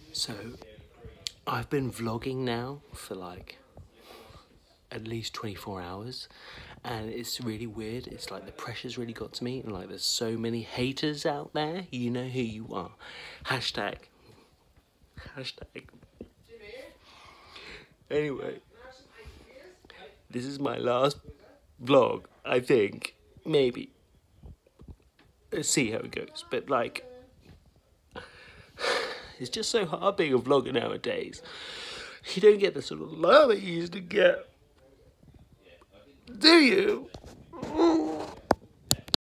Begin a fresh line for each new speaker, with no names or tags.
So, I've been vlogging now for like at least 24 hours, and it's really weird. It's like the pressure's really got to me, and like there's so many haters out there. You know who you are. Hashtag. Anyway, this is my last vlog, I think. Maybe. Let's see how it goes. But like, it's just so hard being a vlogger nowadays. You don't get the sort of love that you used to get. Do you?